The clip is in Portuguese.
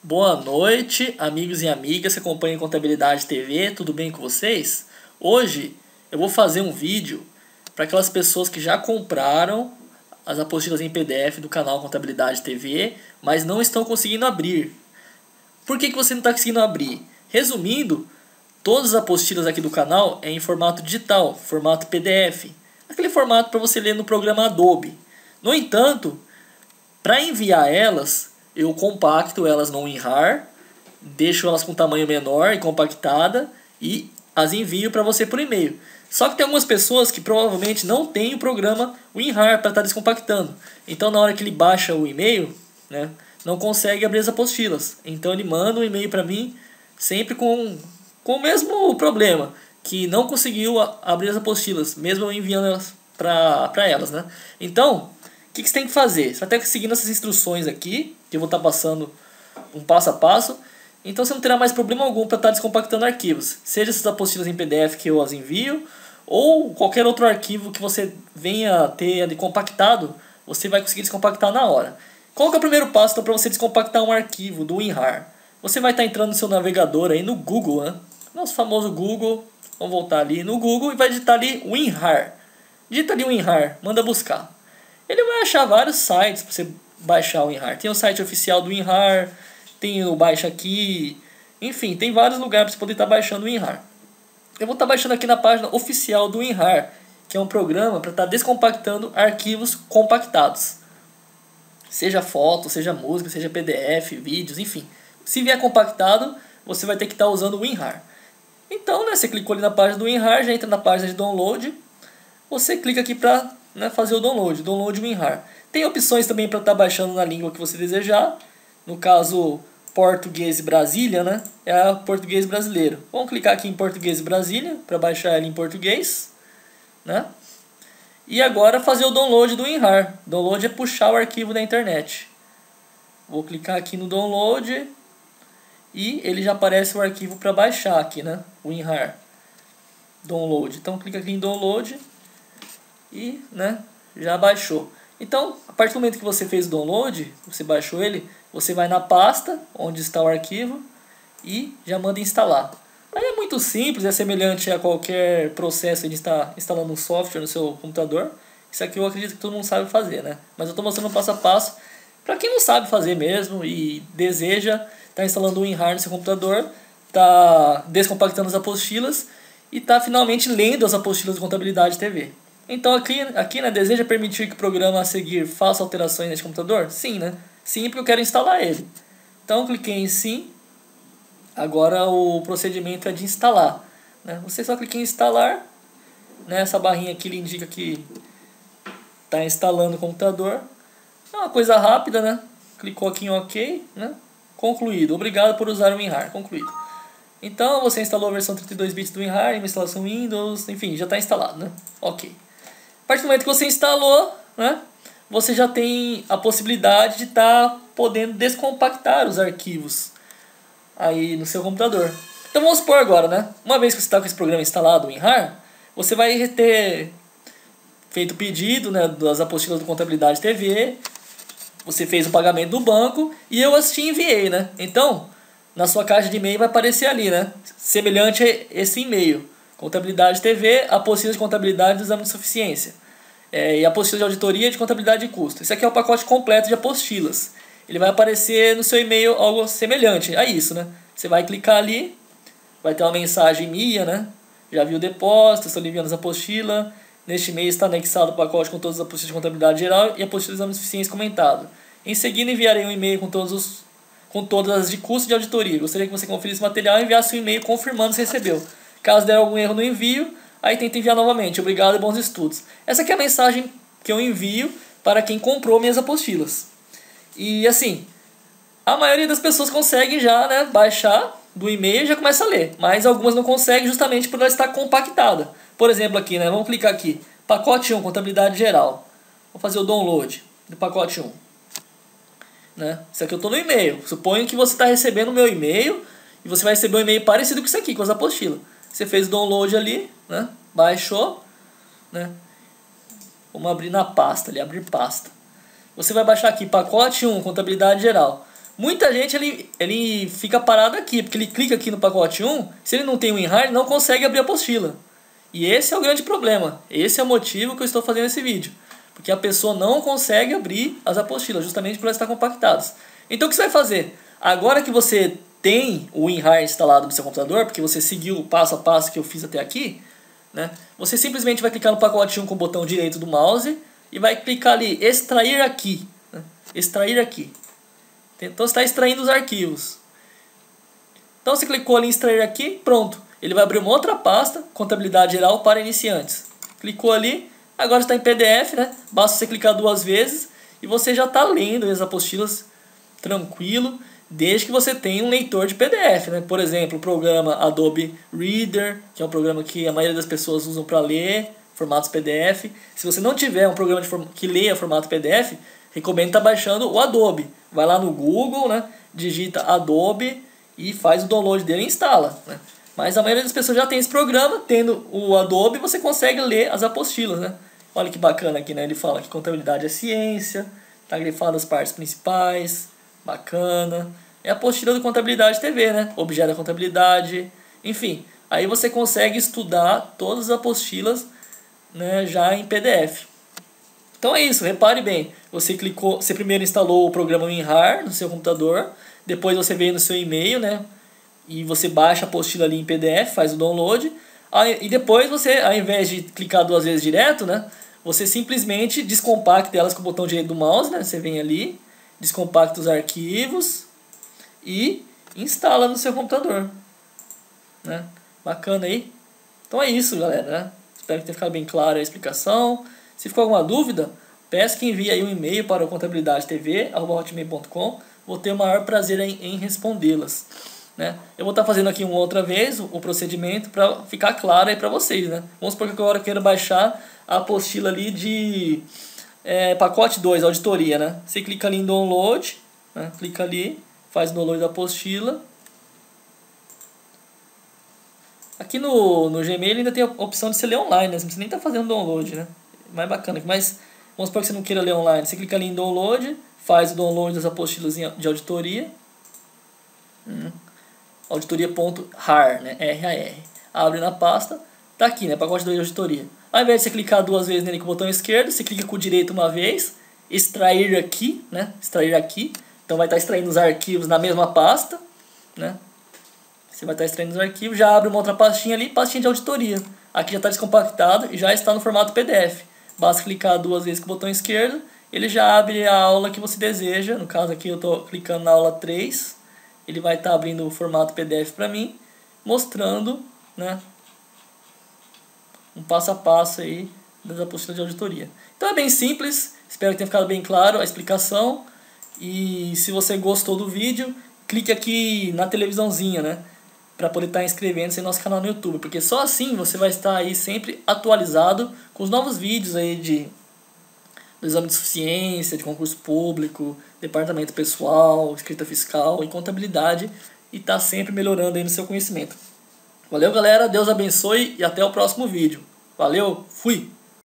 Boa noite, amigos e amigas que acompanham Contabilidade TV, tudo bem com vocês? Hoje eu vou fazer um vídeo para aquelas pessoas que já compraram as apostilas em PDF do canal Contabilidade TV, mas não estão conseguindo abrir. Por que você não está conseguindo abrir? Resumindo, todas as apostilas aqui do canal é em formato digital, formato PDF, aquele formato para você ler no programa Adobe. No entanto, para enviar elas, eu compacto elas no WinRAR, deixo elas com tamanho menor e compactada e as envio para você por e-mail. Só que tem algumas pessoas que provavelmente não tem o programa WinRAR para estar descompactando. Então na hora que ele baixa o e-mail, né, não consegue abrir as apostilas. Então ele manda um e-mail para mim sempre com o mesmo problema, que não conseguiu abrir as apostilas, mesmo eu enviando elas para elas, né? Então, o que você tem que fazer? Você vai ter que seguir essas instruções aqui, que eu vou estar passando um passo a passo. Então você não terá mais problema algum para estar descompactando arquivos. Seja essas apostilas em PDF que eu as envio, ou qualquer outro arquivo que você venha ter ali compactado, você vai conseguir descompactar na hora. Qual que é o primeiro passo para você descompactar um arquivo do WinRAR? Você vai estar entrando no seu navegador aí no Google, né? Nosso famoso Google. Vamos voltar ali no Google e vai digitar ali WinRAR. Digita ali WinRAR, manda buscar. Ele vai achar vários sites para você baixar o WinRAR. Tem o site oficial do WinRAR, tem o Baixa Aqui, enfim, tem vários lugares para você poder estar baixando o WinRAR. Eu vou estar baixando aqui na página oficial do WinRAR, que é um programa para estar descompactando arquivos compactados. Seja foto, seja música, seja PDF, vídeos, enfim. Se vier compactado, você vai ter que estar usando o WinRAR. Então, né, você clicou ali na página do WinRAR, já entra na página de download. Você clica aqui para fazer o download WinRAR. Tem opções também para estar baixando na língua que você desejar. No caso, português Brasília, né? É o português brasileiro. Vamos clicar aqui em português Brasília para baixar ele em português, né? E agora fazer o download do WinRAR. Download é puxar o arquivo da internet. Vou clicar aqui no download e ele já aparece o arquivo para baixar aqui, né? WinRAR. Download. Então clica aqui em download e, né, já baixou. Então, a partir do momento que você fez o download, você baixou ele, você vai na pasta onde está o arquivo e já manda instalar. Aí é muito simples, é semelhante a qualquer processo de estar instalando um software no seu computador. Isso aqui eu acredito que todo mundo sabe fazer, né? Mas eu estou mostrando um passo a passo para quem não sabe fazer mesmo e deseja estar instalando o WinRAR no seu computador, tá descompactando as apostilas e tá finalmente lendo as apostilas de Contabilidade TV. Então aqui né, deseja permitir que o programa a seguir faça alterações neste computador? Sim, né? Sim, porque eu quero instalar ele. Então cliquei em sim. Agora o procedimento é de instalar, né? Você só clica em instalar, né? Essa barrinha aqui ele indica que está instalando o computador. É uma coisa rápida, né? Clicou aqui em OK, né? Concluído. Obrigado por usar o WinRAR. Concluído. Então você instalou a versão 32 bits do WinRAR, uma instalação Windows, enfim, já está instalado, né? OK. A partir do momento que você instalou, né, você já tem a possibilidade de estar podendo descompactar os arquivos aí no seu computador. Então vamos supor agora, né? Uma vez que você está com esse programa instalado, o WinRAR, você vai ter feito o pedido, né, das apostilas do Contabilidade TV, você fez o pagamento do banco e eu as te enviei, né? Então, na sua caixa de e-mail vai aparecer ali, né? Semelhante a esse e-mail. Contabilidade TV, apostila de contabilidade do exame de suficiência. E apostila de auditoria de contabilidade de custo. Esse aqui é o pacote completo de apostilas. Ele vai aparecer no seu e-mail algo semelhante a isso, né? Você vai clicar ali, vai ter uma mensagem minha, né? Já viu o depósito, estou enviando as apostilas. Neste mês está anexado o pacote com todas as apostilas de contabilidade geral e apostila de exame de suficiência comentado. Em seguida enviarei um e-mail com todas as de custo de auditoria. Gostaria que você conferisse esse material e enviasse um e-mail confirmando se recebeu. Caso der algum erro no envio, aí tenta enviar novamente. Obrigado e bons estudos. Essa aqui é a mensagem que eu envio para quem comprou minhas apostilas. E assim, a maioria das pessoas consegue já, né, baixar do e-mail e já começa a ler. Mas algumas não conseguem justamente por ela estar compactada. Por exemplo aqui, né, vamos clicar aqui. Pacote 1, contabilidade geral. Vou fazer o download do pacote 1. Né? Isso aqui eu estou no e-mail. Suponho que você está recebendo o meu e-mail e você vai receber um e-mail parecido com isso aqui, com as apostilas. Você fez o download ali, né? Baixou, né? Vamos abrir na pasta ali, abrir pasta. Você vai baixar aqui pacote 1, contabilidade geral. Muita gente ele fica parado aqui, porque ele clica aqui no pacote 1, se ele não tem o WinRAR, ele não consegue abrir a apostila. E esse é o grande problema. Esse é o motivo que eu estou fazendo esse vídeo. Porque a pessoa não consegue abrir as apostilas, justamente por elas estar compactadas. Então o que você vai fazer? Agora que você tem o WinRAR instalado no seu computador, porque você seguiu o passo a passo que eu fiz até aqui, né? Você simplesmente vai clicar no pacote 1 com o botão direito do mouse e vai clicar ali, extrair aqui. Né? Extrair aqui. Então você está extraindo os arquivos. Então você clicou ali em extrair aqui, pronto. Ele vai abrir uma outra pasta, contabilidade geral para iniciantes. Clicou ali, agora está em PDF, né? Basta você clicar 2 vezes e você já está lendo as apostilas tranquilo, desde que você tenha um leitor de PDF, né? Por exemplo, o programa Adobe Reader, que é um programa que a maioria das pessoas usam para ler formatos PDF. Se você não tiver um programa que leia formato PDF, recomendo estar baixando o Adobe. Vai lá no Google, né? Digita Adobe e faz o download dele e instala, né? Mas a maioria das pessoas já tem esse programa, tendo o Adobe você consegue ler as apostilas, né? Olha que bacana aqui, né? Ele fala que contabilidade é ciência, tá grifado as partes principais, bacana. É a apostila do Contabilidade TV, né? Objeto da contabilidade, enfim. Aí você consegue estudar todas as apostilas, né, já em PDF. Então é isso, repare bem. Você clicou, você primeiro instalou o programa WinRAR no seu computador, depois você veio no seu e-mail, né? E você baixa a apostila ali em PDF, faz o download. E depois você, ao invés de clicar 2 vezes direto, né? Você simplesmente descompacta elas com o botão direito do mouse, né? Você vem ali, descompacta os arquivos e instala no seu computador, né? Bacana aí. Então é isso, galera, né? Espero que tenha ficado bem clara a explicação. Se ficou alguma dúvida, peço que envie aí um e-mail para o contabilidadetv@hotmail.com. Vou ter o maior prazer em respondê-las, né? Eu vou estar fazendo aqui uma outra vez o procedimento para ficar claro aí para vocês, né? Vamos supor que agora eu quero baixar a apostila ali de pacote 2, auditoria, né? Você clica ali em download, né? Clica ali, faz o download da apostila. Aqui no Gmail ainda tem a opção de você ler online, né? Você não precisa nem estar fazendo download, né? Mais bacana. Mas vamos supor que você não queira ler online. Você clica ali em download, faz o download das apostilas de auditoria. Auditoria.rar, né? R-A-R. Abre na pasta, tá aqui, né? Pacote 2 de auditoria. Ao invés de você clicar 2 vezes nele com o botão esquerdo, você clica com o direito uma vez, extrair aqui, né? Extrair aqui. Então vai estar extraindo os arquivos na mesma pasta, né? Você vai estar extraindo os arquivos, já abre uma outra pastinha ali, pastinha de auditoria. Aqui já está descompactado e já está no formato PDF. Basta clicar 2 vezes com o botão esquerdo, ele já abre a aula que você deseja. No caso aqui eu estou clicando na aula 3. Ele vai estar abrindo o formato PDF para mim, mostrando, né, um passo a passo aí das apostilas de auditoria. Então é bem simples, espero que tenha ficado bem claro a explicação. E se você gostou do vídeo, clique aqui na televisãozinha, né, para poder estar inscrevendo-se em nosso canal no YouTube, porque só assim você vai estar aí sempre atualizado com os novos vídeos aí do exame de suficiência, de concurso público, departamento pessoal, escrita fiscal e contabilidade, e tá sempre melhorando aí no seu conhecimento. Valeu, galera, Deus abençoe e até o próximo vídeo. Valeu, fui!